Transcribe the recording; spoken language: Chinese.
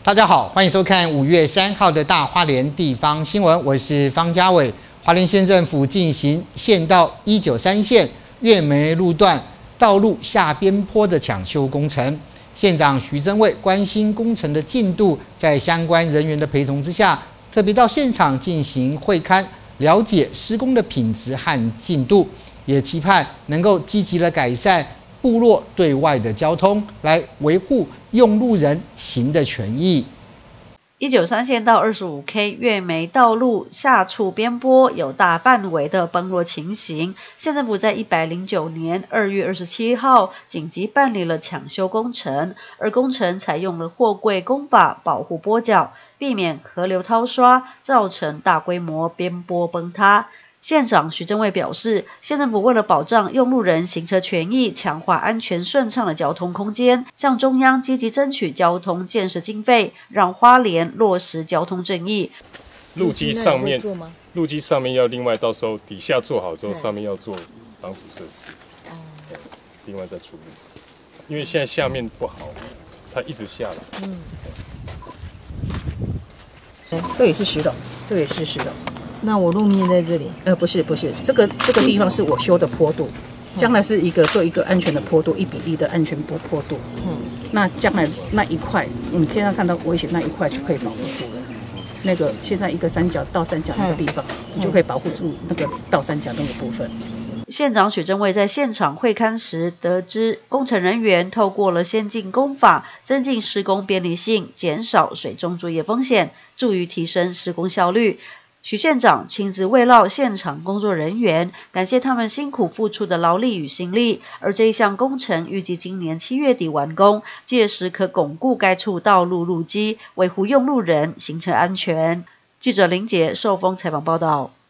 大家好，欢迎收看5月3号的大花莲地方新闻，我是方家伟。花莲县政府进行县道193线月眉路段道路下边坡的抢修工程，县长徐榛蔚关心工程的进度，在相关人员的陪同之下，特别到现场进行会勘，了解施工的品质和进度，也期盼能够积极的改善部落对外的交通，来维护用路人行的权益。 193线到 25K 月眉道路下处边坡有大范围的崩落情形，县政府在109年2月27号紧急办理了抢修工程，而工程采用了货柜工法保护坡脚，避免河流掏刷，造成大规模边坡崩塌。县长徐榛蔚表示，县政府为了保障用路人行车权益，强化安全顺畅的交通空间，向中央积极争取交通建设经费，让花莲落实交通正义。 路基上面要另外，到时候底下做好之后，上面要做防腐设施，另外再处理。因为现在下面不好，它一直下来。 这也是石头，这也是石头。 那我路面在这里？ 不是，这个地方是我修的坡度，将来是做一个安全的坡度，1比1的安全坡度。那将来那一块，你现在看到危险那一块就可以保护住了。那个现在一个倒三角那个地方，你就可以保护住那个倒三角那个部分。 县长许榛蔚在现场会勘时得知，工程人员透过了先进工法，增进施工便利性，减少水中作业风险，助于提升施工效率。许县长亲自慰劳现场工作人员，感谢他们辛苦付出的劳力与心力。而这一项工程预计今年7月底完工，届时可巩固该处道路路基，维护用路人行车安全。记者林杰受风采访报道。